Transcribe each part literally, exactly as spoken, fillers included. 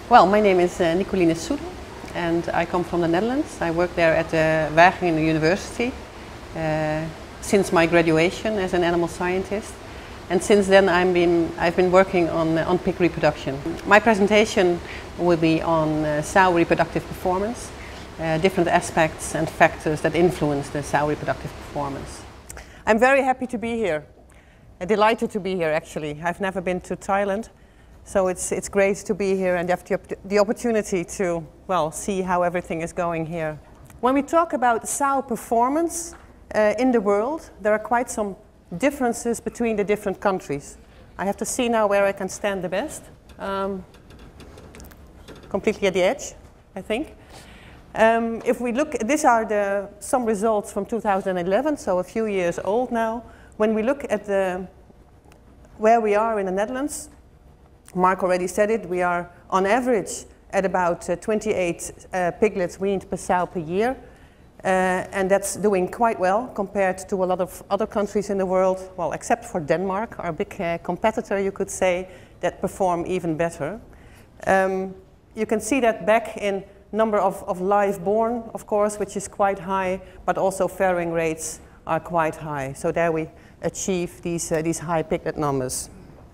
Well, my name is uh, Nicoline Soedel and I come from the Netherlands. I work there at the Wageningen University uh, since my graduation as an animal scientist. And since then I'm been, I've been working on, uh, on pig reproduction. My presentation will be on uh, sow reproductive performance, uh, different aspects and factors that influence the sow reproductive performance. I'm very happy to be here. Uh, delighted to be here actually. I've never been to Thailand. So it's, it's great to be here and have the, the opportunity to, well, see how everything is going here. When we talk about sow performance uh, in the world, there are quite some differences between the different countries. I have to see now where I can stand the best. Um, completely at the edge, I think. Um, if we look, these are the, some results from two thousand eleven, so a few years old now. When we look at the, where we are in the Netherlands, Mark already said it, we are on average at about uh, twenty-eight uh, piglets weaned per sow per year. Uh, and that's doing quite well compared to a lot of other countries in the world, well, except for Denmark, our big uh, competitor, you could say, that perform even better. Um, you can see that back in number of, of live born, of course, which is quite high, but also farrowing rates are quite high. So there we achieve these, uh, these high piglet numbers.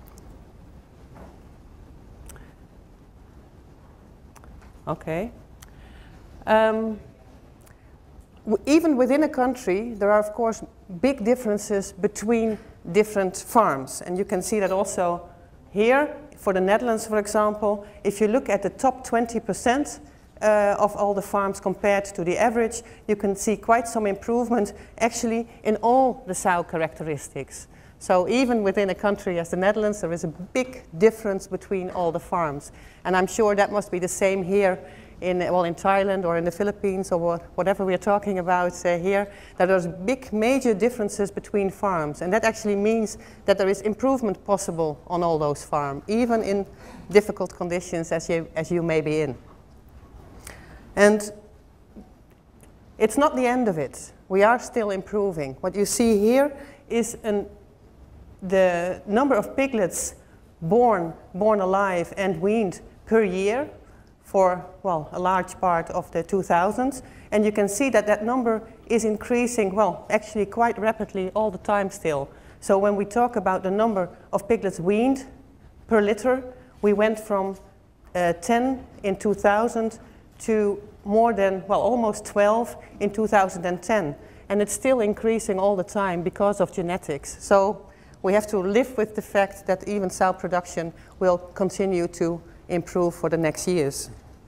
Okay. Um, even within a country, there are of course big differences between different farms. And you can see that also here, for the Netherlands, for example, if you look at the top twenty percent uh, of all the farms compared to the average, you can see quite some improvement actually in all the sow characteristics. So even within a country as the Netherlands, there is a big difference between all the farms. And I'm sure that must be the same here in, well, in Thailand or in the Philippines or what, whatever we're talking about uh, here, that there's big major differences between farms. And that actually means that there is improvement possible on all those farms, even in difficult conditions as you, as you may be in. And it's not the end of it. We are still improving. What you see here is an the number of piglets born, born alive and weaned per year for, well, a large part of the two thousands. And you can see that that number is increasing, well, actually quite rapidly all the time still. So when we talk about the number of piglets weaned per litter, we went from uh, ten in two thousand to more than, well, almost twelve in two thousand ten. And it's still increasing all the time because of genetics. So we have to live with the fact that even sow production will continue to improve for the next years.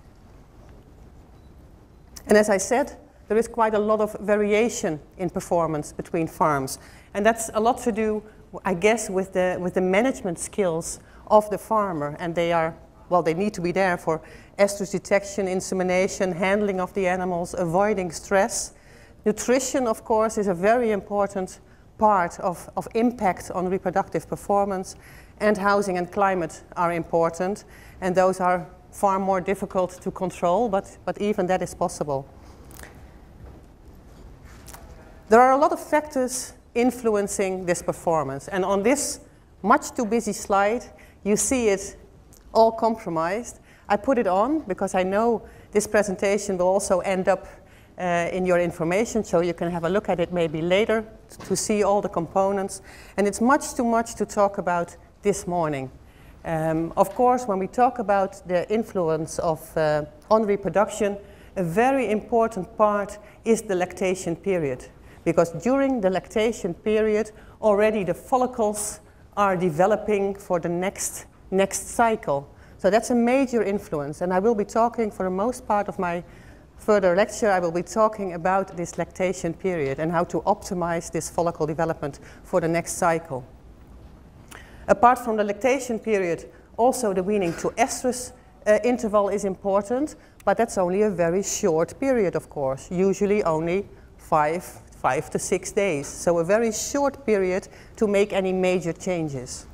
And as I said, there is quite a lot of variation in performance between farms. And that's a lot to do, I guess, with the, with the management skills of the farmer. And they are, well, they need to be there for estrus detection, insemination, handling of the animals, avoiding stress. Nutrition, of course, is a very important part of, of impact on reproductive performance, and housing and climate are important, and those are far more difficult to control, but, but even that is possible. There are a lot of factors influencing this performance, and on this much too busy slide you see it all compromised. I put it on because I know this presentation will also end up Uh, in your information, so you can have a look at it maybe later to see all the components. And it's much too much to talk about this morning. Um, of course, when we talk about the influence of uh, on reproduction, a very important part is the lactation period. Because during the lactation period, already the follicles are developing for the next, next cycle. So that's a major influence. And I will be talking for the most part of my further lecture, I will be talking about this lactation period and how to optimize this follicle development for the next cycle. Apart from the lactation period, also the weaning to estrus uh, interval is important, but that's only a very short period, of course, usually only five, five to six days. So a very short period to make any major changes.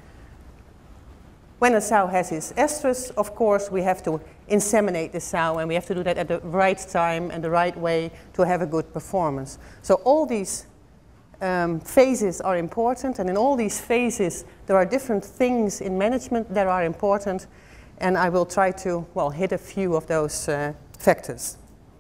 When a sow has its estrus, of course, we have to inseminate the sow, and we have to do that at the right time and the right way to have a good performance. So all these um, phases are important, and in all these phases there are different things in management that are important, And I will try to, well, hit a few of those uh, factors.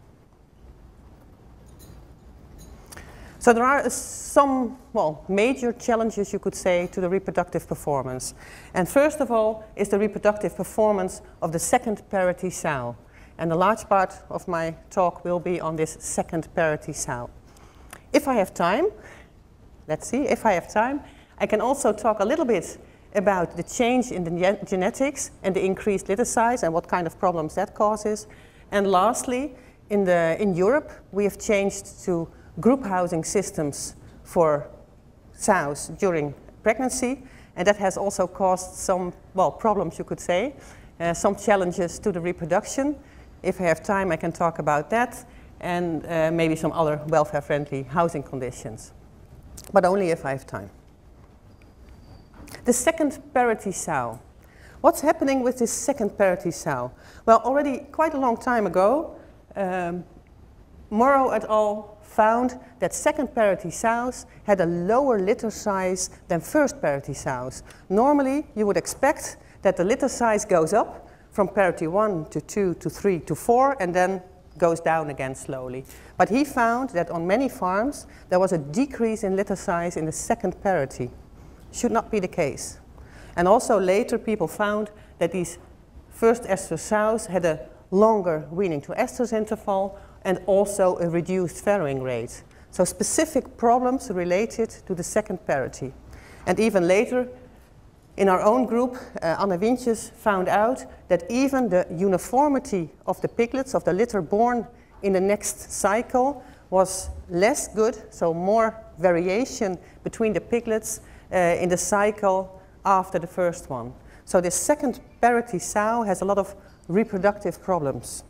So there are some, well, major challenges, you could say, to the reproductive performance. And first of all is the reproductive performance of the second parity sow. And a large part of my talk will be on this second parity sow. If I have time, let's see, if I have time, I can also talk a little bit about the change in the genetics and the increased litter size and what kind of problems that causes. And lastly, in, the, in Europe, we have changed to group housing systems for sows during pregnancy, and that has also caused some, well, problems, you could say, uh, some challenges to the reproduction. If I have time, I can talk about that, and uh, maybe some other welfare-friendly housing conditions, but only if I have time. The second parity sow. What's happening with this second parity sow? Well, already quite a long time ago, um, Morrow et al. Found that second parity sows had a lower litter size than first parity sows. Normally, you would expect that the litter size goes up from parity one to two to three to four and then goes down again slowly. But he found that on many farms, there was a decrease in litter size in the second parity. Should not be the case. And also later, people found that these first estrus sows had a longer weaning to estrus interval and also a reduced farrowing rate. So specific problems related to the second parity. And even later, in our own group, uh, Anne Wientjes found out that even the uniformity of the piglets, of the litter born in the next cycle, was less good, so more variation between the piglets uh, in the cycle after the first one. So this second parity sow has a lot of reproductive problems.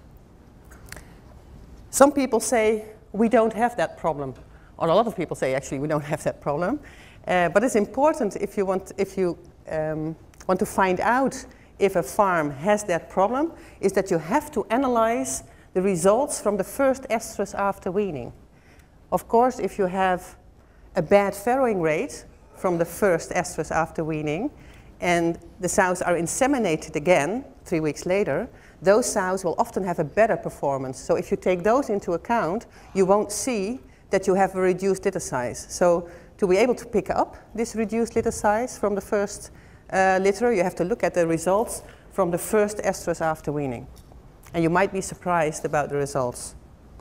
Some people say we don't have that problem, or a lot of people say actually we don't have that problem. Uh, but it's important if you want, if you um, want to find out if a farm has that problem, is that you have to analyze the results from the first estrus after weaning. Of course, if you have a bad farrowing rate from the first estrus after weaning, and the sows are inseminated again three weeks later, those sows will often have a better performance. So if you take those into account, you won't see that you have a reduced litter size. So to be able to pick up this reduced litter size from the first uh, litter, you have to look at the results from the first estrus after weaning. And you might be surprised about the results.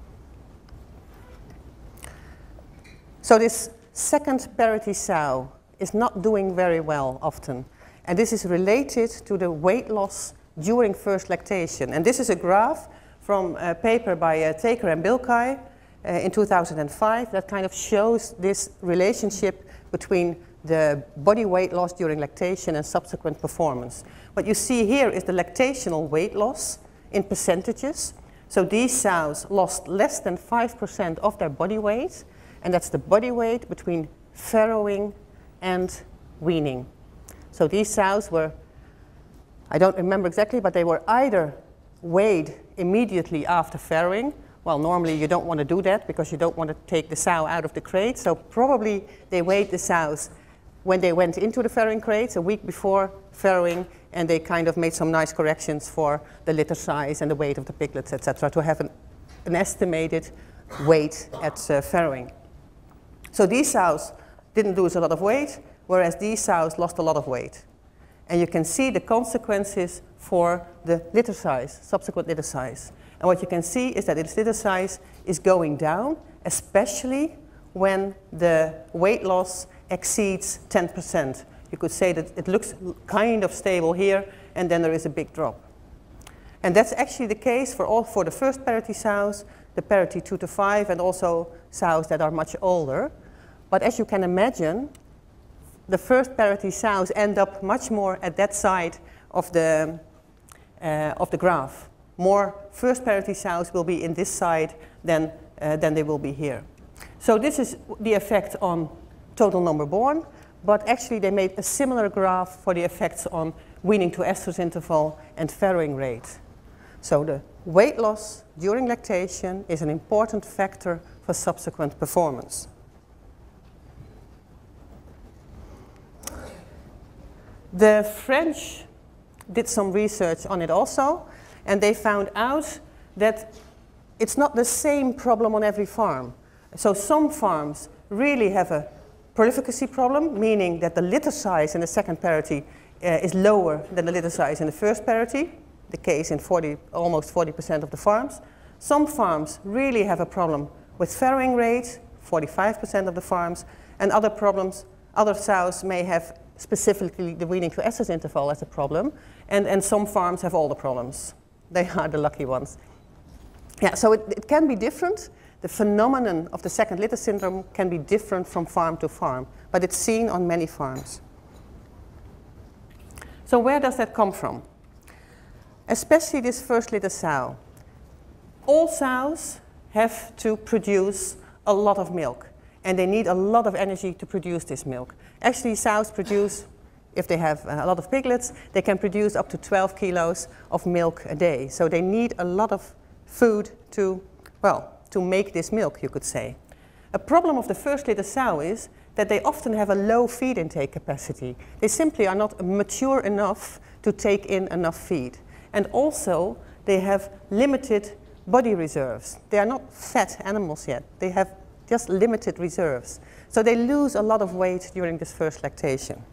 So this second parity sow is not doing very well often. And this is related to the weight loss during first lactation. And this is a graph from a paper by uh, Taker and Bilkai uh, in two thousand five that kind of shows this relationship between the body weight loss during lactation and subsequent performance. What you see here is the lactational weight loss in percentages. So these sows lost less than five percent of their body weight, and that's the body weight between farrowing and weaning. So these sows were, I don't remember exactly, but they were either weighed immediately after farrowing. Well, normally you don't want to do that because you don't want to take the sow out of the crate. So probably they weighed the sows when they went into the farrowing crates a week before farrowing, and they kind of made some nice corrections for the litter size and the weight of the piglets, et cetera, to have an, an estimated weight at uh, farrowing. So these sows didn't lose a lot of weight, whereas these sows lost a lot of weight. And you can see the consequences for the litter size, subsequent litter size. And what you can see is that its litter size is going down, especially when the weight loss exceeds ten percent. You could say that it looks kind of stable here, and then there is a big drop. And that's actually the case for all for the first parity sows, the parity two to five, and also sows that are much older. But as you can imagine, the first parity sows end up much more at that side of the, uh, of the graph. More first parity sows will be in this side than, uh, than they will be here. So this is the effect on total number born, but actually they made a similar graph for the effects on weaning to estrus interval and farrowing rate. So the weight loss during lactation is an important factor for subsequent performance. The French did some research on it also, and they found out that it's not the same problem on every farm. So some farms really have a prolificacy problem, meaning that the litter size in the second parity uh, is lower than the litter size in the first parity, the case in forty, almost forty percent of the farms. Some farms really have a problem with farrowing rate, forty-five percent of the farms, and other problems, other sows may have specifically the weaning to estrus interval as a problem, and, and some farms have all the problems. They are the lucky ones. Yeah, so it, it can be different. The phenomenon of the second litter syndrome can be different from farm to farm, but it's seen on many farms. So where does that come from? Especially this first litter sow. All sows have to produce a lot of milk, and they need a lot of energy to produce this milk. Actually, sows produce, if they have a lot of piglets, they can produce up to twelve kilos of milk a day. So they need a lot of food to, well, to make this milk, you could say. A problem of the first litter sow is that they often have a low feed intake capacity. They simply are not mature enough to take in enough feed. And also, they have limited body reserves. They are not fat animals yet. They have just limited reserves. So they lose a lot of weight during this first lactation.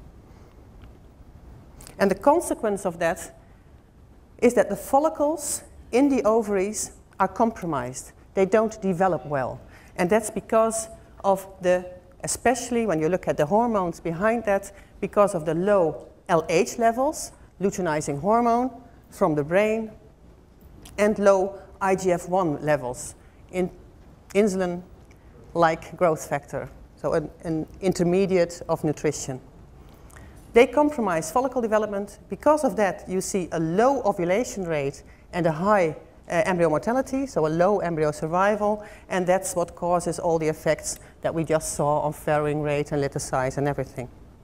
And the consequence of that is that the follicles in the ovaries are compromised. They don't develop well. And that's because of the, especially when you look at the hormones behind that, because of the low L H levels, luteinizing hormone from the brain, and low I G F one levels, in insulin-like growth factor, so an, an intermediate of nutrition. They compromise follicle development. Because of that, you see a low ovulation rate and a high uh, embryo mortality, so a low embryo survival, and that's what causes all the effects that we just saw on farrowing rate and litter size and everything.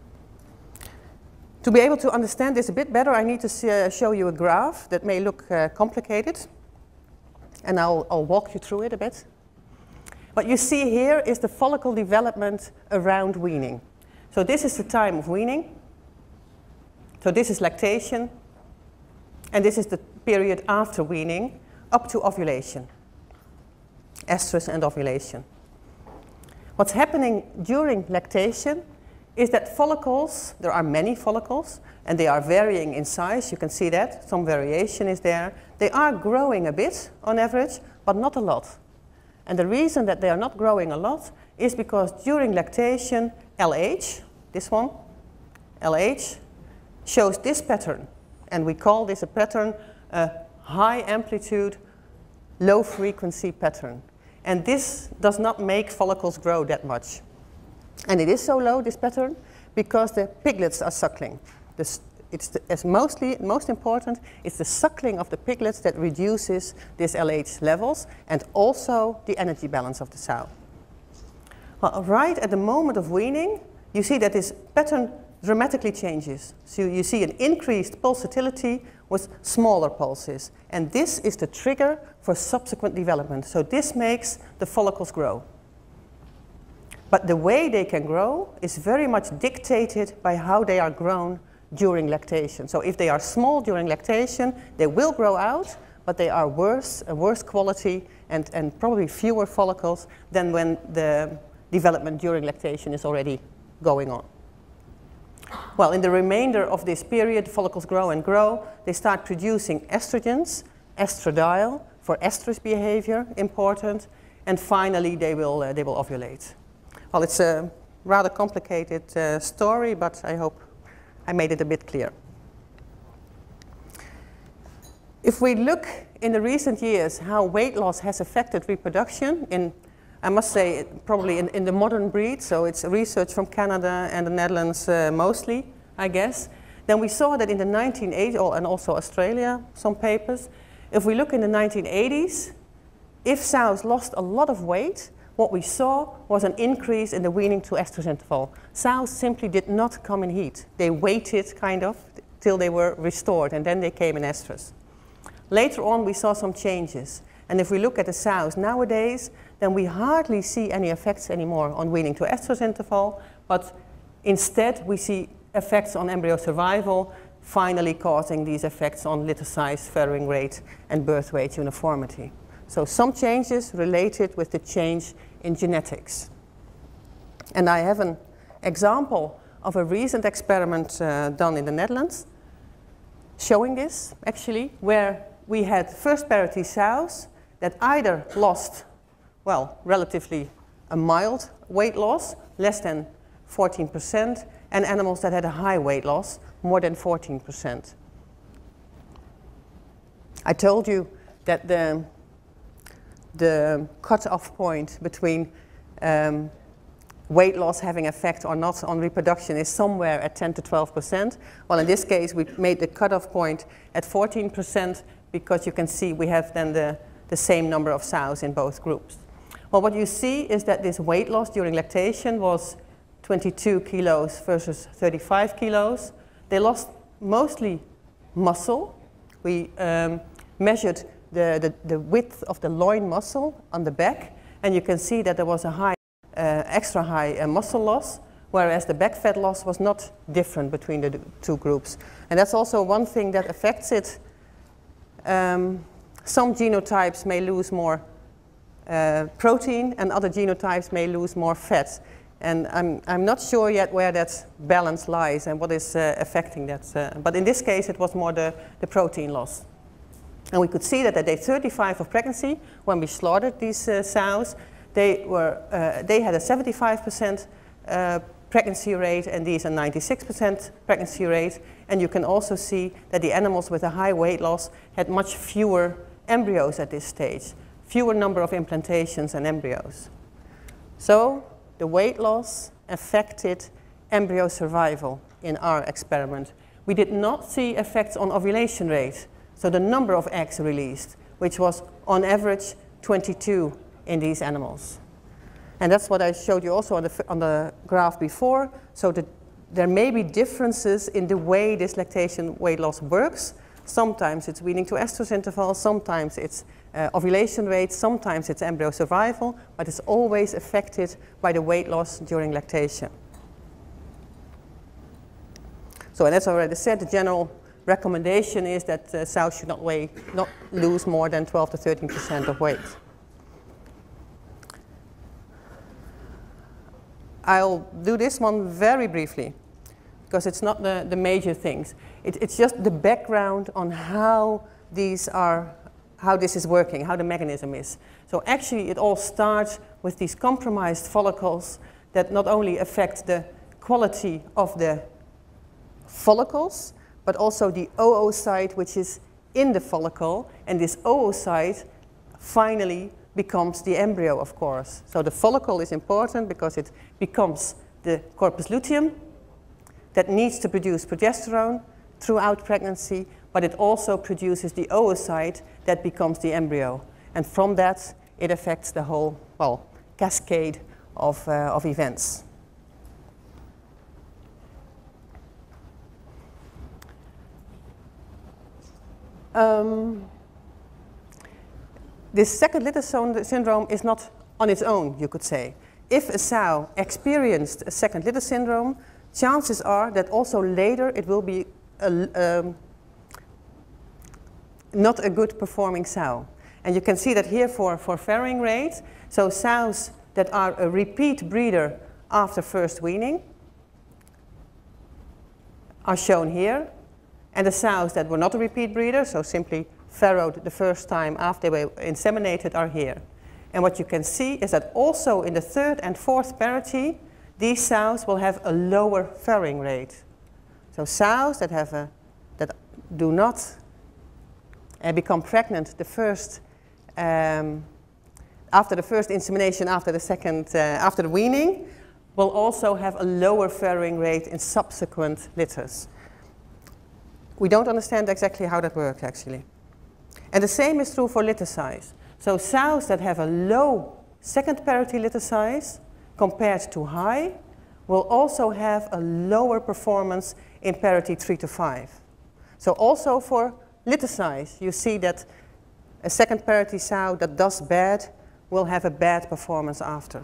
To be able to understand this a bit better, I need to see, uh, show you a graph that may look uh, complicated, and I'll, I'll walk you through it a bit. What you see here is the follicle development around weaning. So this is the time of weaning. So this is lactation, and this is the period after weaning up to ovulation, estrus and ovulation. What's happening during lactation is that follicles, there are many follicles, and they are varying in size. You can see that, some variation is there. They are growing a bit on average, but not a lot. And the reason that they are not growing a lot is because during lactation, L H, this one, L H, shows this pattern. And we call this a pattern a high amplitude, low frequency pattern. And this does not make follicles grow that much. And it is so low, this pattern, because the piglets are suckling. This, it's, the, it's mostly, most important, it's the suckling of the piglets that reduces this L H levels and also the energy balance of the sow. Well, right at the moment of weaning, you see that this pattern dramatically changes. So you see an increased pulsatility with smaller pulses. And this is the trigger for subsequent development. So this makes the follicles grow. But the way they can grow is very much dictated by how they are grown during lactation. So if they are small during lactation, they will grow out, but they are worse, a worse quality and, and probably fewer follicles than when the development during lactation is already going on. Well, in the remainder of this period, follicles grow and grow. They start producing estrogens, estradiol, for estrus behavior, important. And finally, they will, uh, they will ovulate. Well, it's a rather complicated uh, story, but I hope I made it a bit clear. If we look in the recent years how weight loss has affected reproduction in, I must say, probably in, in the modern breed, so it's research from Canada and the Netherlands uh, mostly, I guess, then we saw that in the nineteen eighties, oh, and also Australia, some papers, if we look in the nineteen eighties, if sows lost a lot of weight, what we saw was an increase in the weaning to estrus interval. Sows simply did not come in heat. They waited, kind of, till they were restored, and then they came in estrus. Later on, we saw some changes. And if we look at the sows nowadays, then we hardly see any effects anymore on weaning to estrus interval, but instead we see effects on embryo survival, finally causing these effects on litter size, farrowing rate, and birth weight uniformity. So some changes related with the change in genetics. And I have an example of a recent experiment uh, done in the Netherlands showing this, actually, where we had first parity sows that either lost, well, relatively a mild weight loss, less than fourteen percent, and animals that had a high weight loss, more than fourteen percent. I told you that the, the cut-off point between um, weight loss having effect or not on reproduction is somewhere at ten to twelve percent. Well, in this case, we made the cutoff point at fourteen percent because you can see we have then the, the same number of sows in both groups. Well, what you see is that this weight loss during lactation was twenty-two kilos versus thirty-five kilos. They lost mostly muscle. We um, measured the, the, the width of the loin muscle on the back, and you can see that there was a high Uh, extra high uh, muscle loss, whereas the back fat loss was not different between the two groups. And that's also one thing that affects it. Um, some genotypes may lose more uh, protein, and other genotypes may lose more fat. And I'm, I'm not sure yet where that balance lies and what is uh, affecting that. Uh, but in this case, it was more the, the protein loss. And we could see that at day thirty-five of pregnancy, when we slaughtered these uh, sows, They, were, uh, they had a seventy-five percent uh, pregnancy rate, and these a ninety-six percent pregnancy rate. And you can also see that the animals with a high weight loss had much fewer embryos at this stage, fewer number of implantations and embryos. So the weight loss affected embryo survival in our experiment. We did not see effects on ovulation rate, so the number of eggs released, which was on average twenty-two in these animals. And that's what I showed you also on the, on the graph before. So the, there may be differences in the way this lactation weight loss works. Sometimes it's weaning to estrus interval, sometimes it's uh, ovulation rate, sometimes it's embryo survival, but it's always affected by the weight loss during lactation. So, and as I already said, the general recommendation is that uh, sows should not, weigh, not lose more than twelve to thirteen percent of weight. I'll do this one very briefly, because it's not the, the major things. It, it's just the background on how these are, how this is working, how the mechanism is. So actually it all starts with these compromised follicles that not only affect the quality of the follicles, but also the oocyte which is in the follicle, and this oocyte finally becomes the embryo, of course. So the follicle is important because it becomes the corpus luteum that needs to produce progesterone throughout pregnancy, but it also produces the oocyte that becomes the embryo. And from that, it affects the whole, well, cascade of, uh, of events. Um, This second litter syndrome is not on its own, you could say. If a sow experienced a second litter syndrome, chances are that also later it will be a, um, not a good performing sow. And you can see that here for, for farrowing rate. So sows that are a repeat breeder after first weaning are shown here. And the sows that were not a repeat breeder, so simply farrowed the first time after they were inseminated, are here. And what you can see is that also in the third and fourth parity, these sows will have a lower farrowing rate. So sows that, have a, that do not uh, become pregnant the first, um, after the first insemination, after the second, uh, after the weaning, will also have a lower farrowing rate in subsequent litters. We don't understand exactly how that works, actually. And the same is true for litter size. So sows that have a low second parity litter size compared to high will also have a lower performance in parity three to five. So also for litter size, you see that a second parity sow that does bad will have a bad performance after.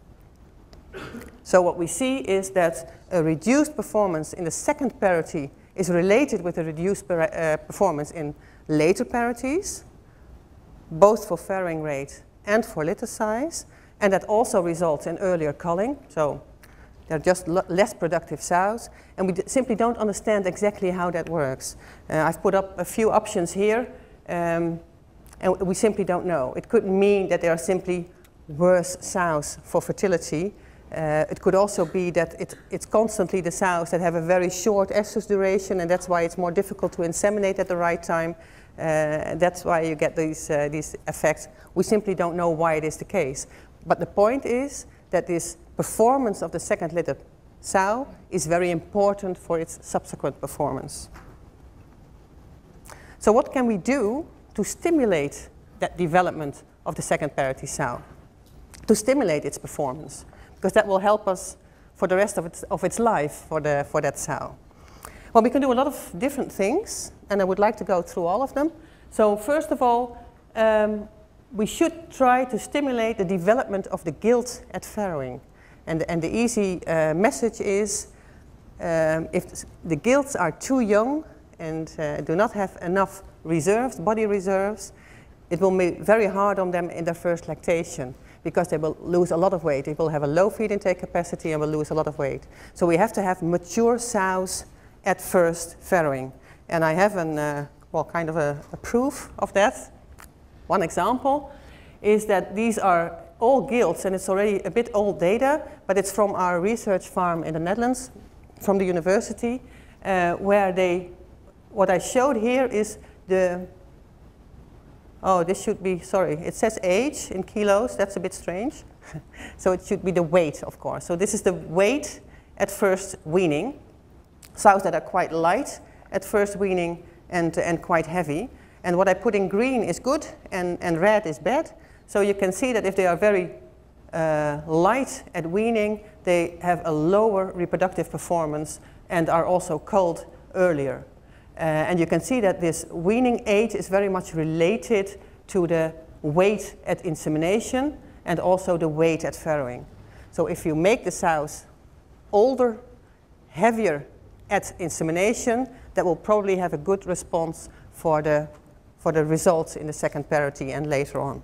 So what we see is that a reduced performance in the second parity is related with a reduced per, uh, performance in later parities, both for farrowing rate and for litter size, and that also results in earlier culling. So they're just less productive sows, and we d simply don't understand exactly how that works. Uh, I've put up a few options here, um, and we simply don't know. It could mean that they are simply worse sows for fertility. Uh, it could also be that it, it's constantly the sows that have a very short estrus duration, and that's why it's more difficult to inseminate at the right time. Uh, that's why you get these, uh, these effects. We simply don't know why it is the case. But the point is that this performance of the second litter sow is very important for its subsequent performance. So what can we do to stimulate that development of the second parity sow, to stimulate its performance? Because that will help us for the rest of its, of its life for, the, for that sow. Well, we can do a lot of different things, and I would like to go through all of them. So first of all, um, we should try to stimulate the development of the gilt at farrowing. And, and the easy uh, message is, um, if the gilts are too young and uh, do not have enough reserves, body reserves, it will be very hard on them in their first lactation, because they will lose a lot of weight. They will have a low feed intake capacity and will lose a lot of weight. So we have to have mature sows at first farrowing. And I have an, uh, well, kind of a, a proof of that. One example is that these are all gilts, and it's already a bit old data, but it's from our research farm in the Netherlands, from the university, uh, where they, what I showed here is the, oh, this should be, sorry, it says age in kilos, that's a bit strange. So it should be the weight, of course. So this is the weight at first weaning. Sows that are quite light at first weaning and, and quite heavy. And what I put in green is good and, and red is bad. So you can see that if they are very uh, light at weaning, they have a lower reproductive performance and are also culled earlier. Uh, and you can see that this weaning age is very much related to the weight at insemination and also the weight at farrowing. So if you make the sows older, heavier at insemination, that will probably have a good response for the, for the results in the second parity and later on.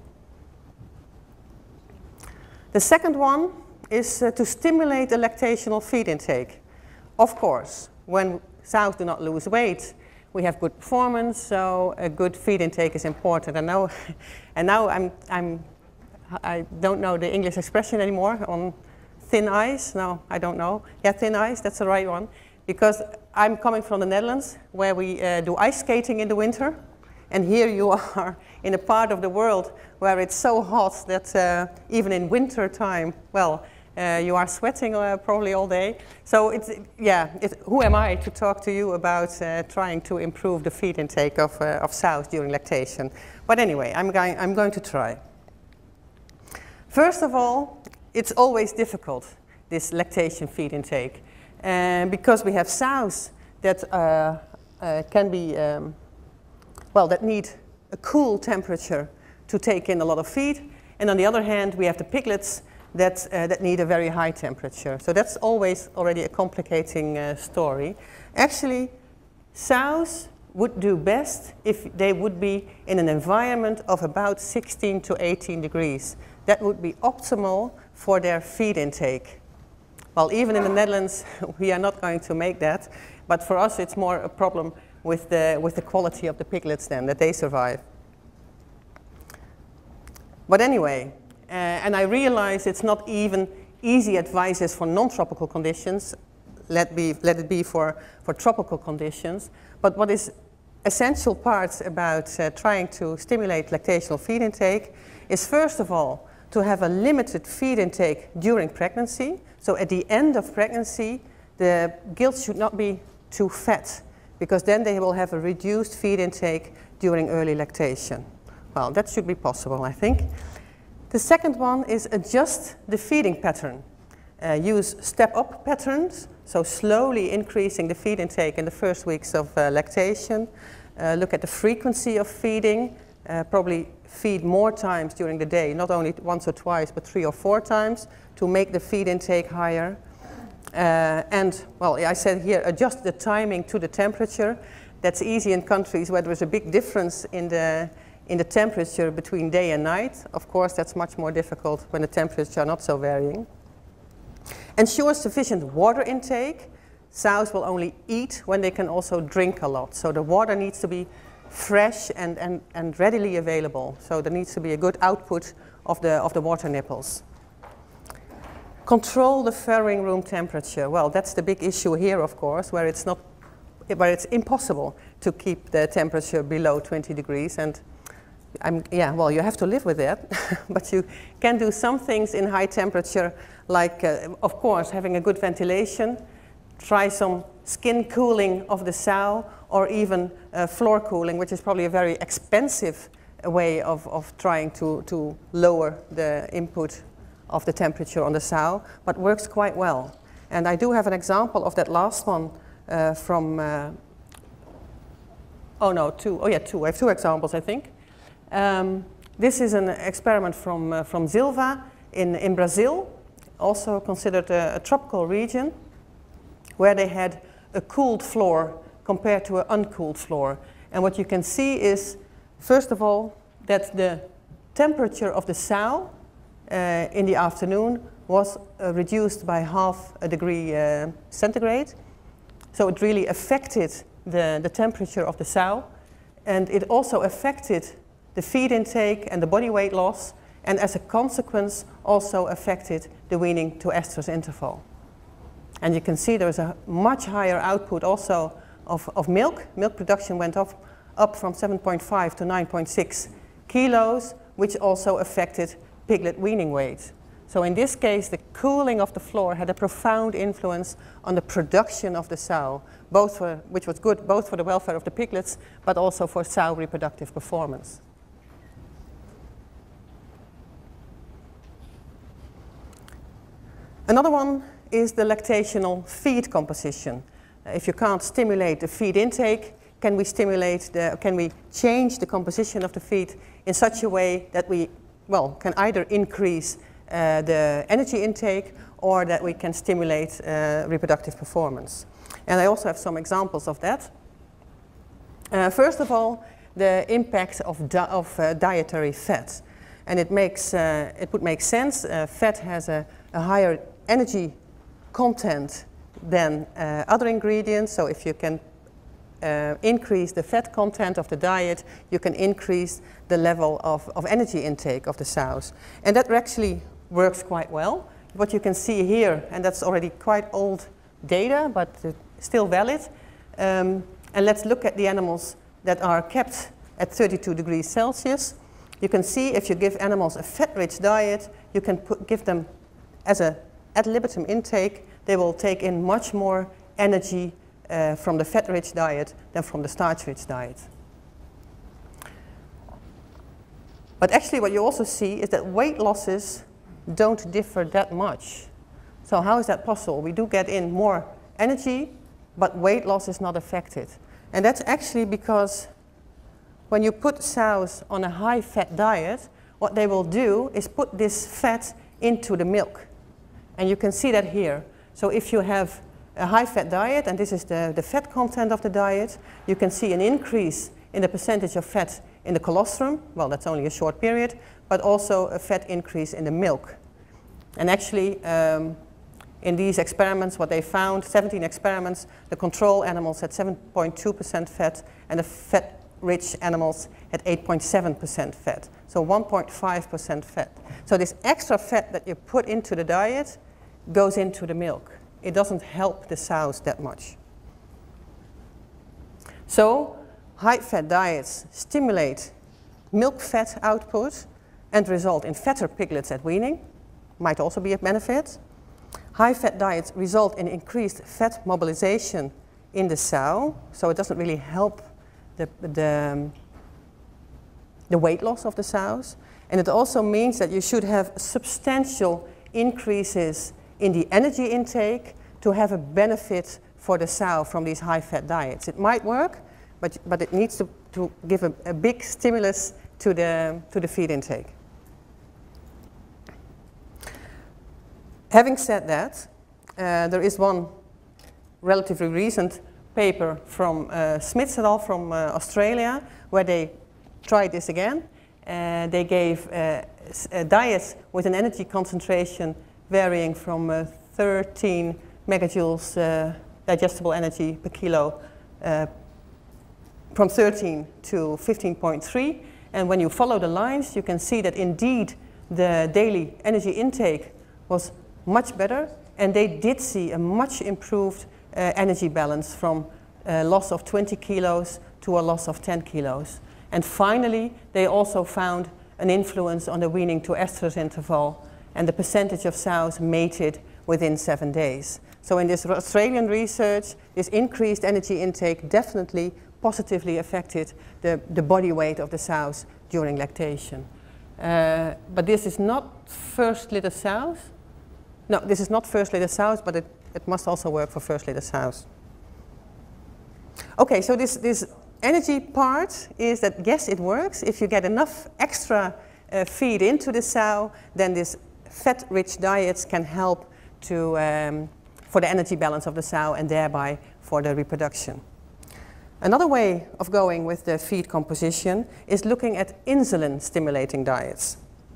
The second one is uh, to stimulate the lactational feed intake. Of course, when sows do not lose weight, we have good performance, so a good feed intake is important. And now, and now I'm, I'm, I don't know the English expression anymore on thin ice. No, I don't know. Yeah, thin ice, that's the right one. Because I'm coming from the Netherlands, where we uh, do ice skating in the winter. And here you are in a part of the world where it's so hot that uh, even in winter time, well, uh, you are sweating uh, probably all day. So it's, yeah, it's, who am I to talk to you about uh, trying to improve the feed intake of, uh, of sows during lactation? But anyway, I'm going, I'm going to try. First of all, it's always difficult, this lactation feed intake. And because we have sows that uh, uh, can be, um, well, that need a cool temperature to take in a lot of feed. And on the other hand, we have the piglets that, uh, that need a very high temperature. So that's always already a complicating uh, story. Actually, sows would do best if they would be in an environment of about sixteen to eighteen degrees. That would be optimal for their feed intake. Well, even in the Netherlands, we are not going to make that. But for us, it's more a problem with the, with the quality of the piglets then, that they survive. But anyway, uh, and I realize it's not even easy advices for non-tropical conditions. Let, be, let it be for, for tropical conditions. But what is essential parts about uh, trying to stimulate lactational feed intake is, first of all, to have a limited feed intake during pregnancy. So at the end of pregnancy, the gilts should not be too fat, because then they will have a reduced feed intake during early lactation. Well, that should be possible, I think. The second one is adjust the feeding pattern. Uh, use step-up patterns, so slowly increasing the feed intake in the first weeks of uh, lactation. Uh, look at the frequency of feeding, uh, probably feed more times during the day, not only once or twice, but three or four times, to make the feed intake higher. Uh, and, well, I said here, adjust the timing to the temperature. That's easy in countries where there's a big difference in the, in the temperature between day and night. Of course, that's much more difficult when the temperatures are not so varying. Ensure sufficient water intake. Sows will only eat when they can also drink a lot. So the water needs to be fresh and, and, and readily available. So there needs to be a good output of the, of the water nipples. Control the farrowing room temperature. Well, that's the big issue here, of course, where it's not, where it's impossible to keep the temperature below twenty degrees. And I'm, yeah, well, you have to live with that. But you can do some things in high temperature, like, uh, of course, having a good ventilation. Try some skin cooling of the sow, or even uh, floor cooling, which is probably a very expensive way of, of trying to, to lower the input of the temperature on the sow, but works quite well. And I do have an example of that last one uh, from, uh, oh no, two, oh yeah, two, I have two examples, I think. Um, this is an experiment from, uh, from Silva in, in Brazil, also considered a, a tropical region, where they had a cooled floor compared to an uncooled floor. And what you can see is, first of all, that the temperature of the sow uh, in the afternoon was uh, reduced by half a degree uh, centigrade. So it really affected the, the temperature of the sow. And it also affected the feed intake and the body weight loss, and as a consequence also affected the weaning to estrus interval. And you can see there's a much higher output also of, of milk. Milk production went up, up from seven point five to nine point six kilos, which also affected piglet weaning weight. So in this case, the cooling of the floor had a profound influence on the production of the sow, both for, which was good both for the welfare of the piglets, but also for sow reproductive performance. Another one is the lactational feed composition. Uh, if you can't stimulate the feed intake, can we stimulate the, can we change the composition of the feed in such a way that we, well, can either increase uh, the energy intake or that we can stimulate uh, reproductive performance? And I also have some examples of that. Uh, first of all, the impact of, di of uh, dietary fat. And it makes, uh, it would make sense. Uh, fat has a, a higher energy content than uh, other ingredients. So if you can uh, increase the fat content of the diet, you can increase the level of, of energy intake of the sows. And that actually works quite well. What you can see here, and that's already quite old data, but uh, still valid. Um, and let's look at the animals that are kept at thirty-two degrees Celsius. You can see if you give animals a fat-rich diet, you can put, give them as a ad libitum intake, they will take in much more energy uh, from the fat-rich diet than from the starch-rich diet. But actually what you also see is that weight losses don't differ that much. So how is that possible? We do get in more energy, but weight loss is not affected. And that's actually because when you put sows on a high-fat diet, what they will do is put this fat into the milk. And you can see that here. So if you have a high-fat diet, and this is the, the fat content of the diet, you can see an increase in the percentage of fat in the colostrum. Well, that's only a short period, but also a fat increase in the milk. And actually, um, in these experiments, what they found, seventeen experiments, the control animals had seven point two percent fat, and the fat-rich animals had eight point seven percent fat. So one point five percent fat. So this extra fat that you put into the diet goes into the milk. It doesn't help the sows that much. So high-fat diets stimulate milk fat output and result in fatter piglets at weaning. Might also be a benefit. High-fat diets result in increased fat mobilization in the sow, so it doesn't really help the, the, the weight loss of the sows. And it also means that you should have substantial increases in the energy intake to have a benefit for the sow from these high-fat diets. It might work, but, but it needs to, to give a, a big stimulus to the, to the feed intake. Having said that, uh, there is one relatively recent paper from uh, Smith et al. From uh, Australia, where they tried this again. Uh, they gave uh, uh, diets with an energy concentration varying from uh, thirteen megajoules uh, digestible energy per kilo, uh, from thirteen to fifteen point three. And when you follow the lines, you can see that indeed the daily energy intake was much better, and they did see a much improved uh, energy balance from a loss of twenty kilos to a loss of ten kilos. And finally, they also found an influence on the weaning to estrus interval and the percentage of sows mated within seven days. So in this Australian research, this increased energy intake definitely positively affected the, the body weight of the sows during lactation. Uh, but this is not first litter sows. No, this is not first litter sows, but it, it must also work for first litter sows. Okay, so this, this energy part is that, yes, it works. If you get enough extra uh, feed into the sow, then this fat-rich diets can help to, um, for the energy balance of the sow and thereby for the reproduction. Another way of going with the feed composition is looking at insulin-stimulating diets.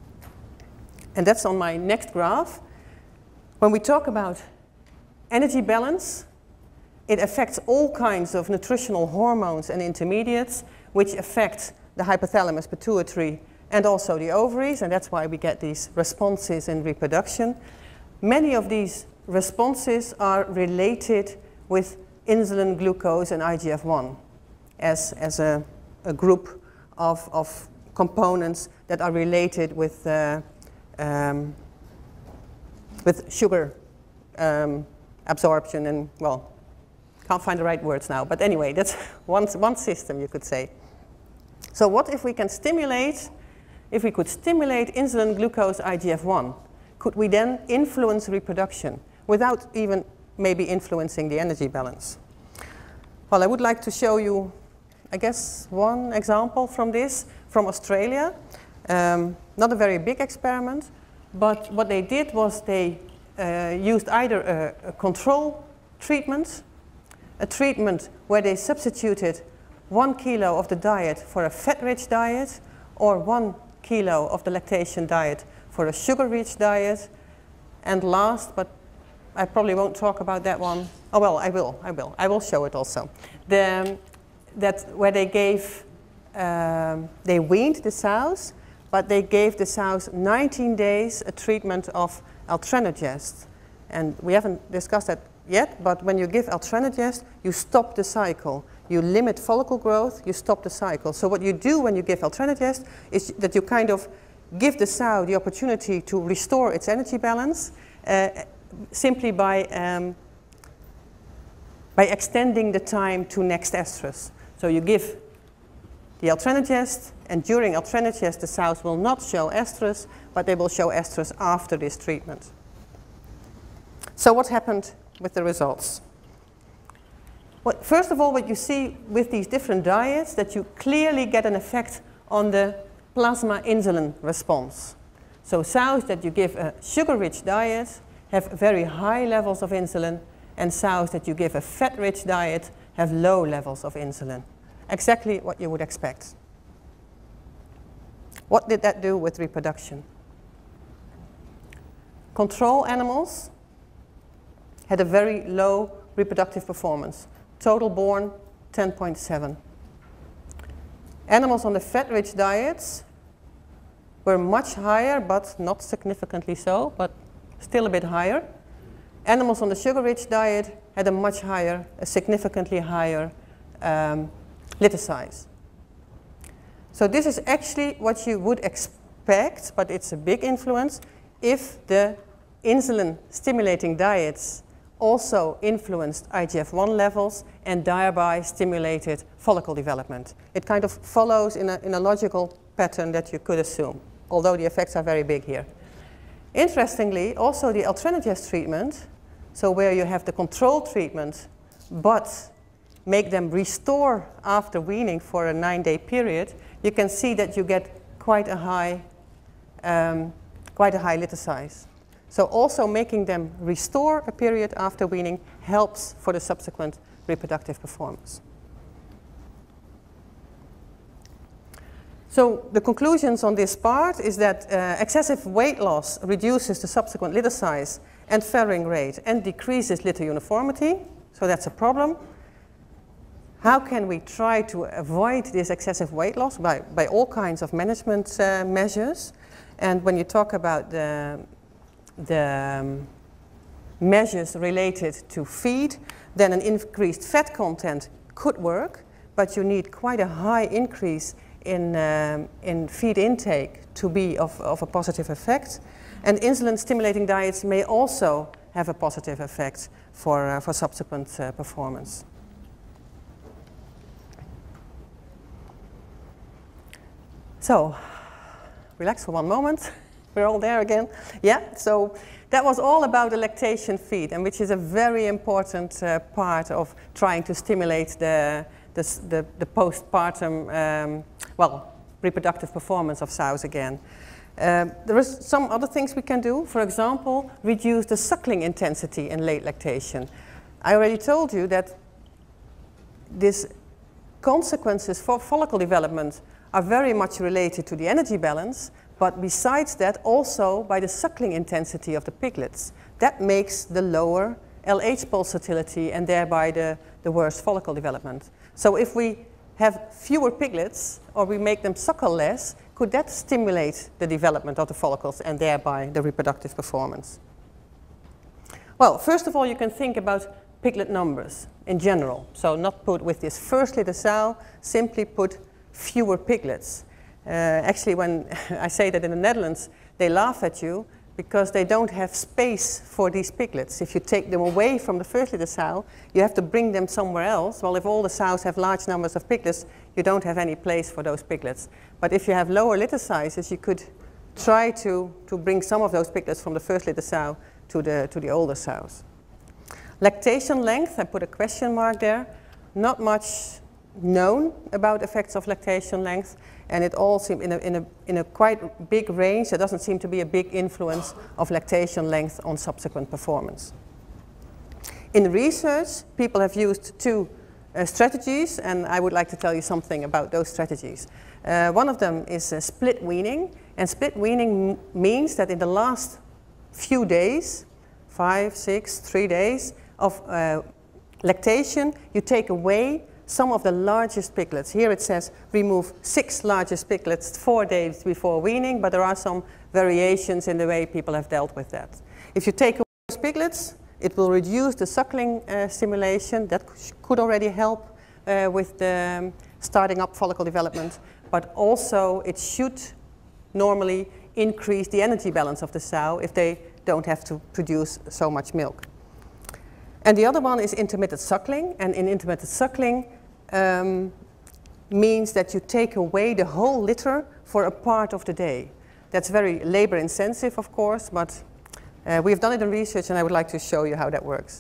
And that's on my next graph. When we talk about energy balance, it affects all kinds of nutritional hormones and intermediates, which affect the hypothalamus, pituitary, and also the ovaries, and that's why we get these responses in reproduction. Many of these responses are related with insulin, glucose, and I G F one as, as a, a group of, of components that are related with, uh, um, with sugar um, absorption and, well, can't find the right words now, but anyway, that's one, one system, you could say. So what if we can stimulate, if we could stimulate insulin, glucose, I G F one, could we then influence reproduction without even maybe influencing the energy balance? Well, I would like to show you, I guess, one example from this, from Australia. Um, not a very big experiment, but what they did was they uh, used either a, a control treatment, a treatment where they substituted one kilo of the diet for a fat-rich diet, or one kilo of the lactation diet for a sugar-rich diet, and last, but I probably won't talk about that one. Oh well, I will, I will. I will show it also. The, um, that where they gave, um, they weaned the sows, but they gave the sows nineteen days a treatment of Altrenogest. And we haven't discussed that yet, but when you give Altrenogest, you stop the cycle. You limit follicle growth, you stop the cycle. So what you do when you give Altrenogest is that you kind of give the sow the opportunity to restore its energy balance uh, simply by, um, by extending the time to next estrus. So you give the Altrenogest, and during Altrenogest the sows will not show estrus, but they will show estrus after this treatment. So what happened with the results? Well, first of all, what you see with these different diets, that you clearly get an effect on the plasma insulin response. So sows that you give a sugar-rich diet have very high levels of insulin, and sows that you give a fat-rich diet have low levels of insulin. Exactly what you would expect. What did that do with reproduction? Control animals had a very low reproductive performance. Total born, ten point seven. Animals on the fat-rich diets were much higher, but not significantly so, but still a bit higher. Animals on the sugar-rich diet had a much higher, a significantly higher um, litter size. So this is actually what you would expect, but it's a big influence if the insulin-stimulating diets also influenced I G F one levels and thereby stimulated follicle development. It kind of follows in a, in a logical pattern that you could assume, although the effects are very big here. Interestingly, also the Altrenogest treatment, so where you have the control treatment, but make them restore after weaning for a nine-day period, you can see that you get quite a high, um, quite a high litter size. So also making them restore a period after weaning helps for the subsequent reproductive performance. So the conclusions on this part is that uh, excessive weight loss reduces the subsequent litter size and farrowing rate and decreases litter uniformity. So that's a problem. How can we try to avoid this excessive weight loss? By, by all kinds of management uh, measures. And when you talk about the, the um, measures related to feed, then an increased fat content could work, but you need quite a high increase in, um, in feed intake to be of, of a positive effect. And insulin-stimulating diets may also have a positive effect for, uh, for subsequent uh, performance. So, relax for one moment. We're all there again. Yeah, so that was all about the lactation feed, and which is a very important uh, part of trying to stimulate the, the, the, the postpartum, um, well, reproductive performance of sows again. Uh, there is some other things we can do. For example, reduce the suckling intensity in late lactation. I already told you that these consequences for follicle development are very much related to the energy balance, but besides that also by the suckling intensity of the piglets. That makes the lower L H pulsatility and thereby the, the worst follicle development. So if we have fewer piglets or we make them suckle less, could that stimulate the development of the follicles and thereby the reproductive performance? Well, first of all, you can think about piglet numbers in general. So not put with this first litter sow, simply put fewer piglets. Uh, actually, when I say that in the Netherlands, they laugh at you because they don't have space for these piglets. If you take them away from the first litter sow, you have to bring them somewhere else. Well, if all the sows have large numbers of piglets, you don't have any place for those piglets. But if you have lower litter sizes, you could try to, to bring some of those piglets from the first litter sow to the, to the older sows. Lactation length, I put a question mark there. Not much known about effects of lactation length, and it all seems in a, in, a, in a quite big range. There doesn't seem to be a big influence of lactation length on subsequent performance. In research, people have used two uh, strategies, and I would like to tell you something about those strategies. Uh, one of them is uh, split weaning, and split weaning means that in the last few days, five, six, three days of uh, lactation, you take away some of the largest piglets. Here it says remove six largest piglets four days before weaning, but there are some variations in the way people have dealt with that. If you take away those piglets, it will reduce the suckling uh, stimulation. That could already help uh, with the um, starting up follicle development, but also it should normally increase the energy balance of the sow if they don't have to produce so much milk. And the other one is intermittent suckling, and in intermittent suckling um, means that you take away the whole litter for a part of the day. That's very labor intensive, of course, but uh, we've done it in research and I would like to show you how that works.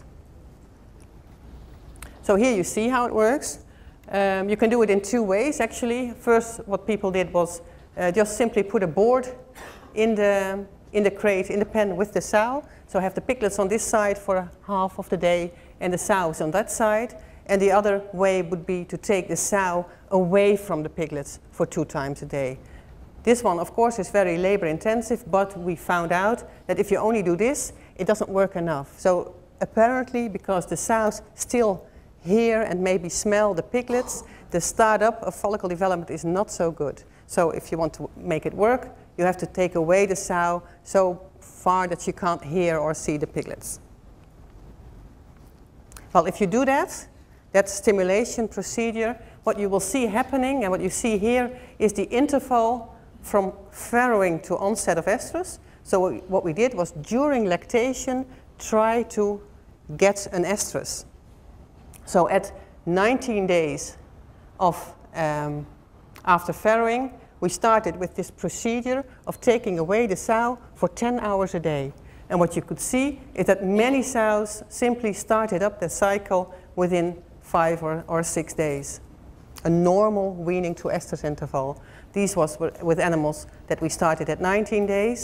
So here you see how it works. Um, you can do it in two ways actually. First, what people did was uh, just simply put a board in the in the crate, in the pen with the sow. So have the piglets on this side for half of the day and the sows on that side. And the other way would be to take the sow away from the piglets for two times a day. This one, of course, is very labor intensive, but we found out that if you only do this, it doesn't work enough. So apparently, because the sows still hear and maybe smell the piglets, the startup of follicle development is not so good. So if you want to make it work, you have to take away the sow so far that you can't hear or see the piglets. Well, if you do that, that stimulation procedure, what you will see happening and what you see here is the interval from farrowing to onset of estrus. So what we did was during lactation try to get an estrus. So at nineteen days of um, after farrowing, we started with this procedure of taking away the sow for ten hours a day. And what you could see is that many sows simply started up the cycle within five or, or six days. A normal weaning to estrus interval. These was with animals that we started at nineteen days.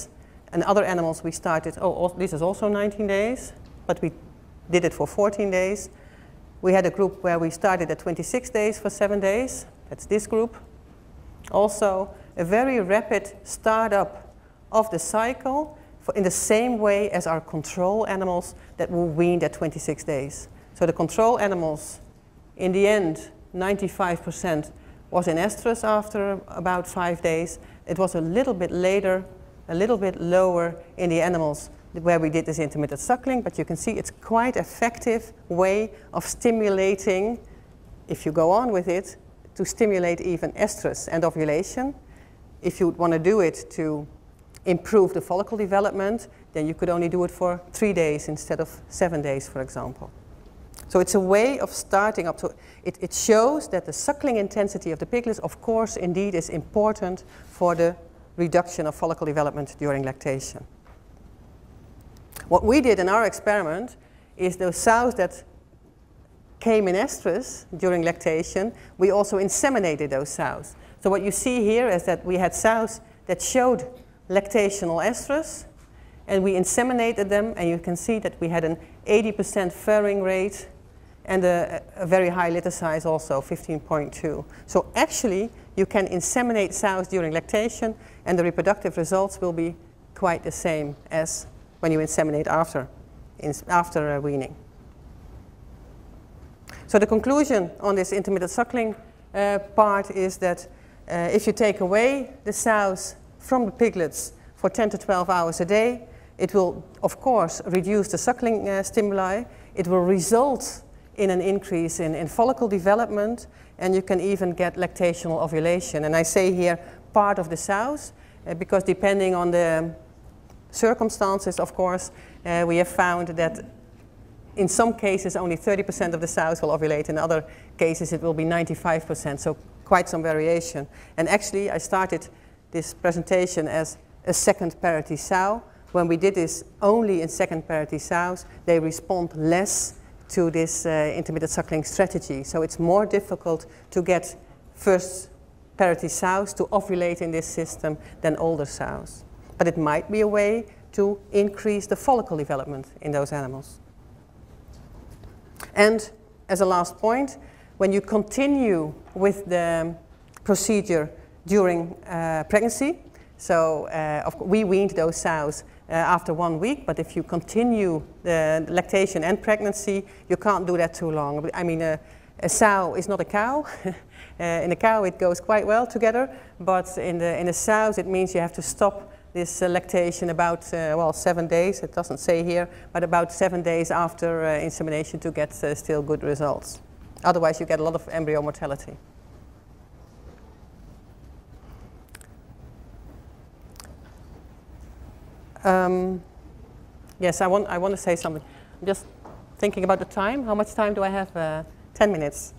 And other animals we started, oh, this is also nineteen days, but we did it for fourteen days. We had a group where we started at twenty-six days for seven days. That's this group. Also, a very rapid startup of the cycle for in the same way as our control animals that were weaned at twenty-six days. So the control animals, in the end, ninety-five percent was in estrus after about five days. It was a little bit later, a little bit lower in the animals where we did this intermittent suckling, but you can see it's quite effective way of stimulating, if you go on with it, to stimulate even estrus and ovulation. If you want to do it to improve the follicle development, then you could only do it for three days instead of seven days, for example. So it's a way of starting up to, it, it shows that the suckling intensity of the piglets, of course, indeed is important for the reduction of follicle development during lactation. What we did in our experiment is those sows that came in estrus during lactation, we also inseminated those sows. So what you see here is that we had sows that showed lactational estrus, and we inseminated them, and you can see that we had an eighty percent furring rate and a, a very high litter size also, fifteen point two. So actually, you can inseminate sows during lactation, and the reproductive results will be quite the same as when you inseminate after, in, after uh, weaning. So the conclusion on this intermittent suckling uh, part is that uh, if you take away the sows from the piglets for ten to twelve hours a day, it will, of course, reduce the suckling uh, stimuli. It will result in an increase in, in follicle development, and you can even get lactational ovulation. And I say here part of the sows, uh, because depending on the circumstances, of course, uh, we have found that in some cases only thirty percent of the sows will ovulate. In other cases it will be ninety-five percent, so quite some variation. And actually I started this presentation as a second parity sow. When we did this only in second parity sows, they respond less to this uh, intermittent suckling strategy. So it's more difficult to get first parity sows to ovulate in this system than older sows. But it might be a way to increase the follicle development in those animals. And as a last point, when you continue with the procedure during uh, pregnancy, so uh, of we weaned those sows uh, after one week, but if you continue the lactation and pregnancy, you can't do that too long. I mean, a, a sow is not a cow. uh, in a cow it goes quite well together, but in the, in the sows it means you have to stop this uh, lactation about, uh, well, seven days, it doesn't say here, but about seven days after uh, insemination to get uh, still good results. Otherwise you get a lot of embryo mortality. Um, yes, I want, I want to say something. I'm just thinking about the time. How much time do I have? Uh, ten minutes.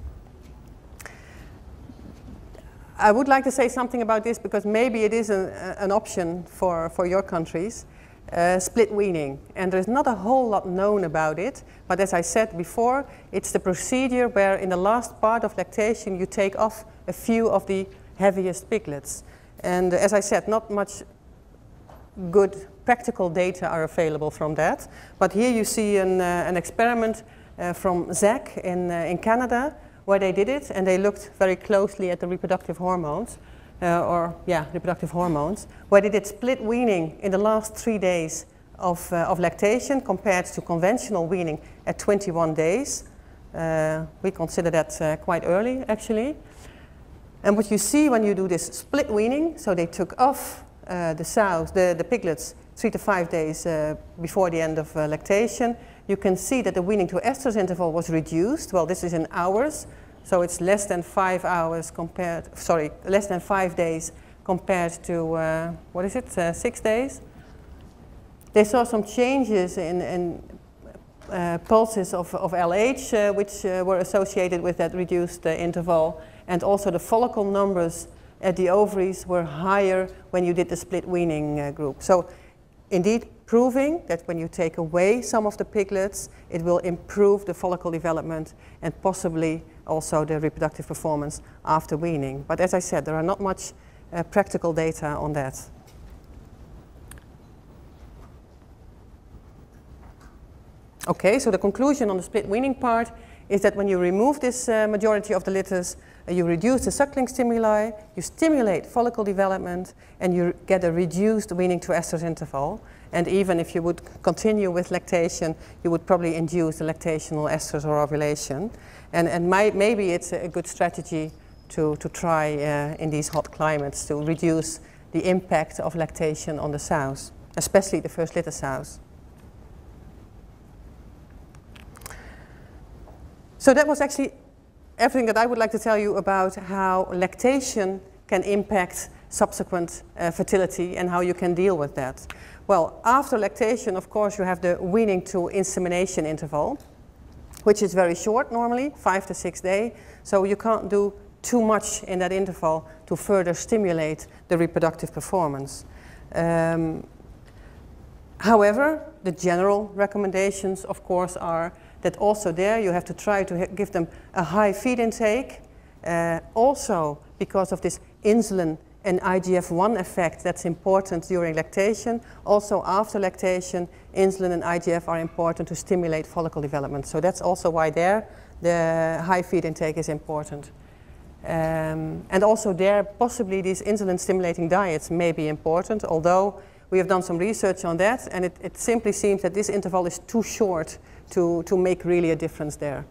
I would like to say something about this because maybe it is an, an option for, for your countries, uh, split weaning. And there's not a whole lot known about it, but as I said before, it's the procedure where in the last part of lactation you take off a few of the heaviest piglets. And as I said, not much good practical data are available from that. But here you see an, uh, an experiment uh, from Zach in, uh, in Canada, where they did it, and they looked very closely at the reproductive hormones, uh, or yeah, reproductive hormones, where they did split weaning in the last three days of, uh, of lactation compared to conventional weaning at twenty-one days. Uh, we consider that uh, quite early, actually. And what you see when you do this split weaning, so they took off uh, the sows, the, the piglets, three to five days uh, before the end of uh, lactation, you can see that the weaning to estrus interval was reduced. Well, this is in hours, so it's less than five hours compared, sorry, less than five days compared to, uh, what is it, uh, six days? They saw some changes in, in uh, pulses of, of L H, uh, which uh, were associated with that reduced uh, interval, and also the follicle numbers at the ovaries were higher when you did the split weaning uh, group. So, indeed, proving that when you take away some of the piglets, it will improve the follicle development and possibly also the reproductive performance after weaning. But as I said, there are not much uh, practical data on that. Okay, so the conclusion on the split weaning part is that when you remove this uh, majority of the litters, uh, you reduce the suckling stimuli, you stimulate follicle development, and you get a reduced weaning to estrus interval. And even if you would continue with lactation, you would probably induce the lactational estrus or ovulation. And, and my, maybe it's a good strategy to, to try uh, in these hot climates to reduce the impact of lactation on the sows, especially the first litter sows. So that was actually everything that I would like to tell you about how lactation can impact subsequent uh, fertility and how you can deal with that. Well, after lactation, of course, you have the weaning to insemination interval, which is very short normally, five to six days. So you can't do too much in that interval to further stimulate the reproductive performance. Um, however, the general recommendations, of course, are that also there you have to try to give them a high feed intake. Uh, also, because of this insulin and I G F one effect that's important during lactation, also after lactation, insulin and I G F are important to stimulate follicle development. So that's also why there the high feed intake is important. Um, and also there, possibly these insulin stimulating diets may be important, although we have done some research on that, and it, it simply seems that this interval is too short to, to make really a difference there.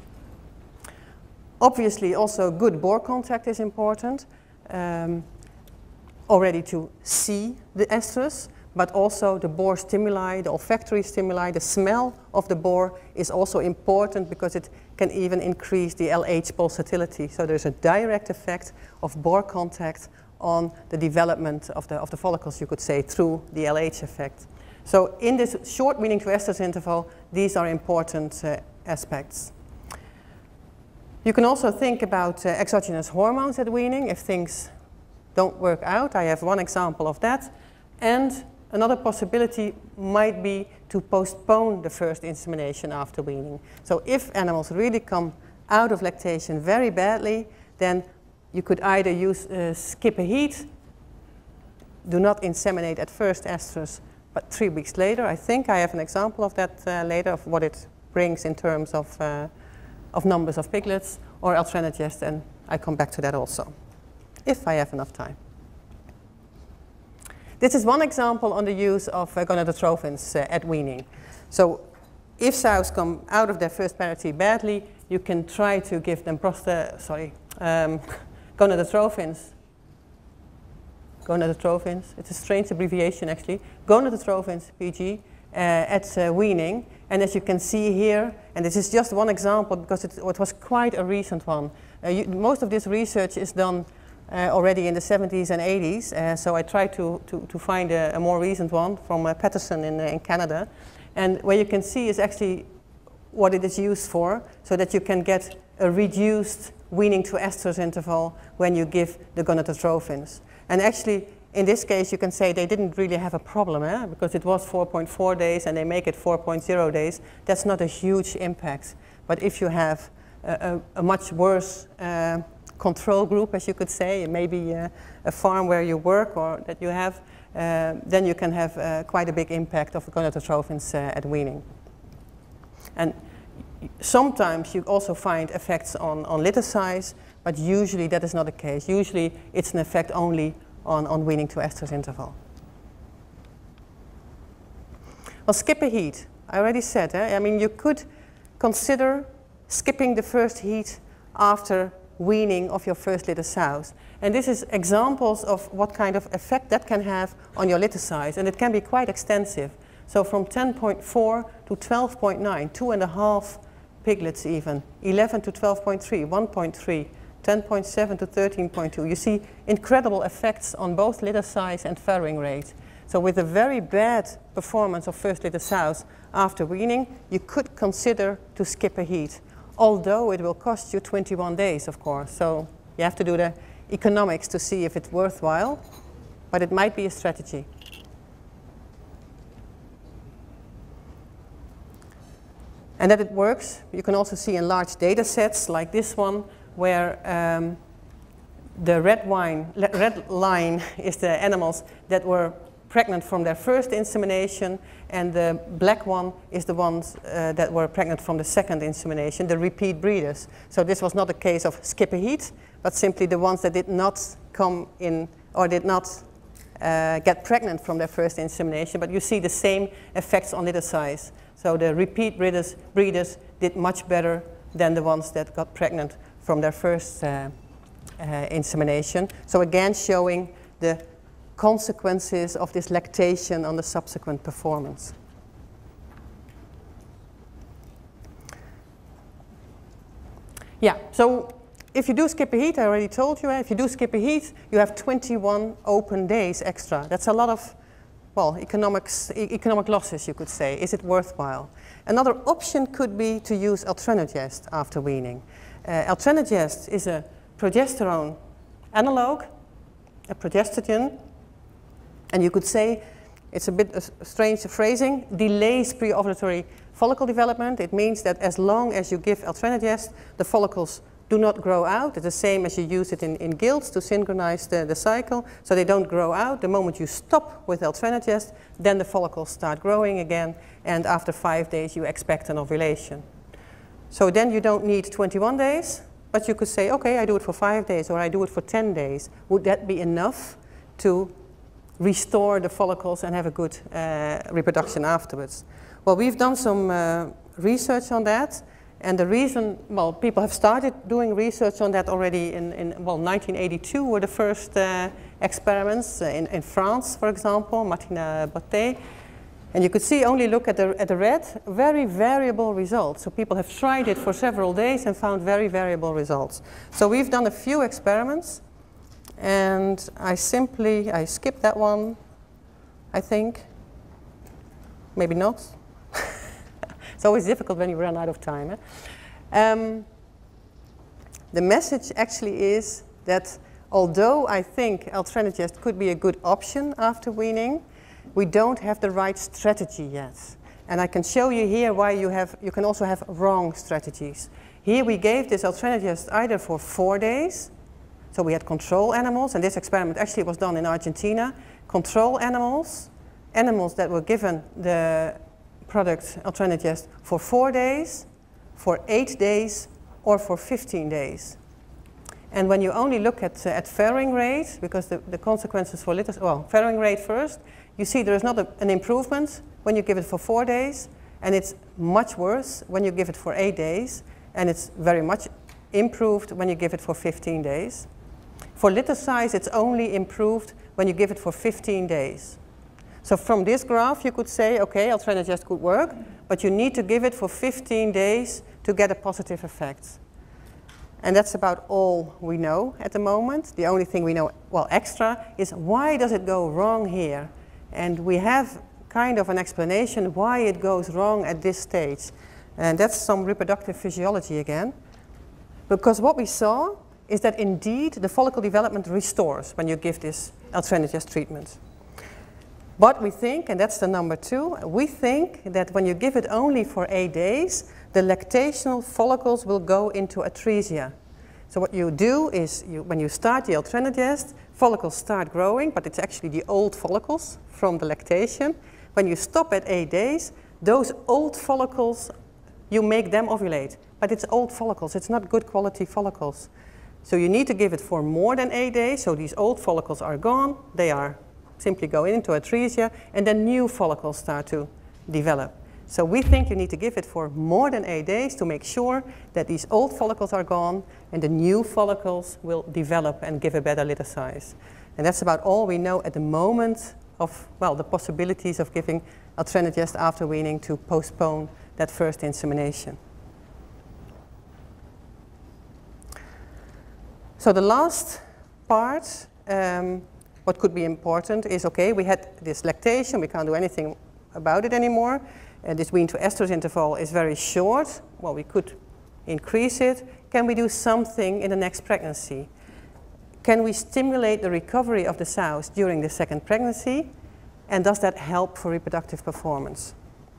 Obviously, also good bore contact is important, um, already to see the estrus, but also the bore stimuli, the olfactory stimuli, the smell of the bore is also important because it can even increase the L H pulsatility. So there's a direct effect of bore contact on the development of the, of the follicles, you could say, through the L H effect. So in this short weaning to estrus interval, these are important uh, aspects. You can also think about uh, exogenous hormones at weaning if things don't work out. I have one example of that. And another possibility might be to postpone the first insemination after weaning. So if animals really come out of lactation very badly, then you could either use uh, skip a heat, do not inseminate at first estrus, but three weeks later. I think I have an example of that uh, later, of what it brings in terms of, uh, of numbers of piglets, or altrenogest, and I come back to that also, if I have enough time. This is one example on the use of uh, gonadotrophins uh, at weaning. So if sows come out of their first parity badly, you can try to give them prosta, sorry, um, gonadotrophins. Gonadotrophins, it's a strange abbreviation actually. Gonadotrophins, P G, uh, at uh, weaning. And as you can see here, and this is just one example because it, it was quite a recent one. Uh, you, most of this research is done uh, already in the seventies and eighties, uh, so I tried to, to, to find a, a more recent one from uh, Patterson in, uh, in Canada. And what you can see is actually what it is used for, so that you can get a reduced weaning to estrus interval when you give the gonadotrophins. And actually, in this case, you can say they didn't really have a problem, eh? Because it was four point four days and they make it four point zero days. That's not a huge impact. But if you have a, a, a much worse uh, control group, as you could say, maybe uh, a farm where you work or that you have, uh, then you can have uh, quite a big impact of gonadotrophins uh, at weaning. And sometimes you also find effects on, on litter size, but usually that is not the case. Usually it's an effect only on, on weaning to estrus interval. Well, skip a heat. I already said, eh? I mean, you could consider skipping the first heat after weaning of your first litter sows. And this is examples of what kind of effect that can have on your litter size, and it can be quite extensive. So from ten point four to twelve point nine, two and a half piglets even, eleven to twelve point three, one point three, ten point seven to thirteen point two. You see incredible effects on both litter size and farrowing rate. So with a very bad performance of first litter sows after weaning, you could consider to skip a heat, although it will cost you twenty-one days, of course. So you have to do the economics to see if it's worthwhile, but it might be a strategy. And that it works, you can also see in large data sets like this one, where um, the red, wine, red line is the animals that were pregnant from their first insemination, and the black one is the ones uh, that were pregnant from the second insemination, the repeat breeders. So this was not a case of skip a heat, but simply the ones that did not come in or did not uh, get pregnant from their first insemination, but you see the same effects on litter size. So the repeat breeders, breeders did much better than the ones that got pregnant from their first uh, uh, insemination. So again, showing the consequences of this lactation on the subsequent performance. Yeah, so if you do skip a heat, I already told you, if you do skip a heat, you have twenty-one open days extra. That's a lot of, well, economics, e economic losses, you could say. Is it worthwhile? Another option could be to use Altrenogest after weaning. Uh, Altrenogest is a progesterone analog, a progestogen, and you could say, it's a bit a strange phrasing, delays pre-ovulatory follicle development. It means that as long as you give Altrenogest, the follicles do not grow out. It's the same as you use it in, in gilts to synchronize the, the cycle, so they don't grow out. The moment you stop with Altrenogest, then the follicles start growing again, and after five days you expect an ovulation. So then you don't need twenty-one days, but you could say, okay, I do it for five days, or I do it for ten days. Would that be enough to restore the follicles and have a good uh, reproduction afterwards? Well, we've done some uh, research on that, and the reason, well, people have started doing research on that already in, in well, nineteen eighty-two were the first uh, experiments uh, in, in France, for example, Martina Bottet. And you could see, only look at the, at the red, very variable results. So people have tried it for several days and found very variable results. So we've done a few experiments, and I simply, I skipped that one, I think. Maybe not. It's always difficult when you run out of time. Eh? Um, the message actually is that although I think Altrenogest could be a good option after weaning, we don't have the right strategy yet. And I can show you here why you have, you can also have wrong strategies. Here we gave this Altrenogest either for four days, so we had control animals, and this experiment actually was done in Argentina. Control animals, animals that were given the product Altrenogest for four days, for eight days, or for fifteen days. And when you only look at, uh, at farrowing rate, because the, the consequences for litter, well, farrowing rate first, you see there is not a, an improvement when you give it for four days, and it's much worse when you give it for eight days, and it's very much improved when you give it for fifteen days. For litter size, it's only improved when you give it for fifteen days. So from this graph, you could say, okay, Altrenogest could work, but you need to give it for fifteen days to get a positive effect. And that's about all we know at the moment. The only thing we know, well, extra, is why does it go wrong here? And we have kind of an explanation why it goes wrong at this stage. And that's some reproductive physiology again. Because what we saw is that indeed the follicle development restores when you give this Altrenogest treatment. But we think, and that's the number two, we think that when you give it only for eight days, the lactational follicles will go into atresia. So what you do is, you, when you start the Altrenogest, follicles start growing, but it's actually the old follicles from the lactation. When you stop at eight days, those old follicles, you make them ovulate. But it's old follicles, it's not good quality follicles. So you need to give it for more than eight days, so these old follicles are gone, they are simply go into atresia, and then new follicles start to develop. So we think you need to give it for more than eight days to make sure that these old follicles are gone and the new follicles will develop and give a better litter size. And that's about all we know at the moment of, well, the possibilities of giving Altrenogest after weaning to postpone that first insemination. So the last part, um, what could be important is, okay, we had this lactation, we can't do anything about it anymore. Uh, this wean to estrus interval is very short. Well, we could increase it. Can we do something in the next pregnancy? Can we stimulate the recovery of the sows during the second pregnancy? And does that help for reproductive performance?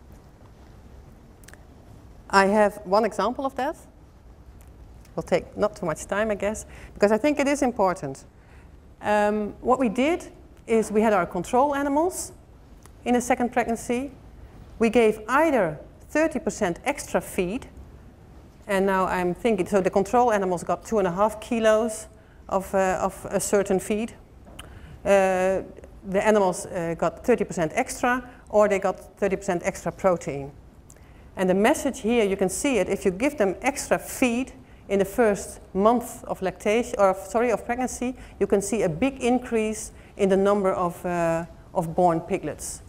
I have one example of that. Will take not too much time, I guess, because I think it is important. Um, what we did is we had our control animals in a second pregnancy. We gave either thirty percent extra feed, and now I'm thinking, so the control animals got two and a half kilos of, uh, of a certain feed. Uh, the animals uh, got thirty percent extra, or they got thirty percent extra protein. And the message here, you can see it, if you give them extra feed in the first month of lactation, or sorry, of pregnancy, you can see a big increase in the number of, uh, of born piglets.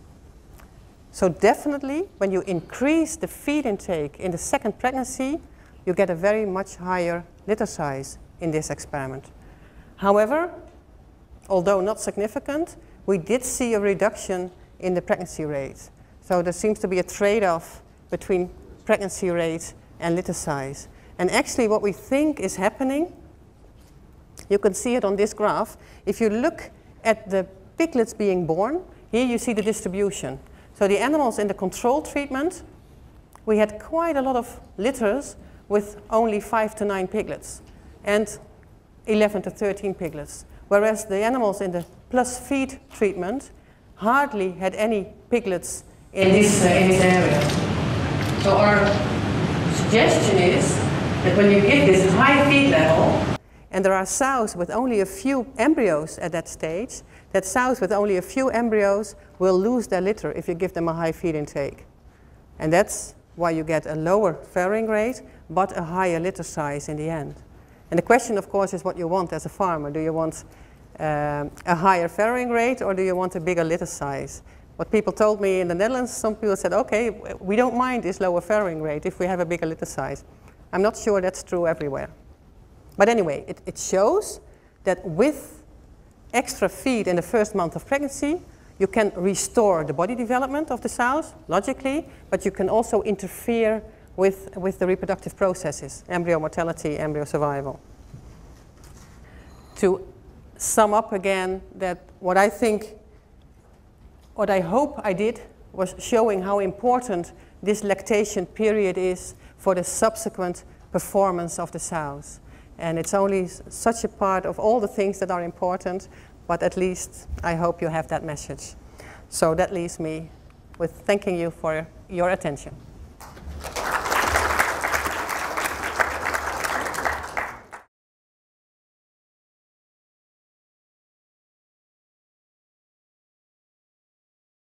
So definitely, when you increase the feed intake in the second pregnancy, you get a very much higher litter size in this experiment. However, although not significant, we did see a reduction in the pregnancy rate. So there seems to be a trade-off between pregnancy rate and litter size. And actually what we think is happening, you can see it on this graph. If you look at the piglets being born, here you see the distribution. So the animals in the control treatment, we had quite a lot of litters with only five to nine piglets and eleven to thirteen piglets. Whereas the animals in the plus feed treatment hardly had any piglets in this, uh, in this area. So our suggestion is that when you give this high feed level, and there are sows with only a few embryos at that stage, that sows with only a few embryos will lose their litter if you give them a high feed intake. And that's why you get a lower farrowing rate, but a higher litter size in the end. And the question, of course, is what you want as a farmer. Do you want um, a higher farrowing rate, or do you want a bigger litter size? What people told me in the Netherlands, some people said, okay, we don't mind this lower farrowing rate if we have a bigger litter size. I'm not sure that's true everywhere. But anyway, it, it shows that with extra feed in the first month of pregnancy, you can restore the body development of the sows, logically, but you can also interfere with, with the reproductive processes, embryo mortality, embryo survival. To sum up again, that what I think, what I hope I did was showing how important this lactation period is for the subsequent performance of the sows. And it's only such a part of all the things that are important, but at least I hope you have that message. So that leaves me with thanking you for your attention.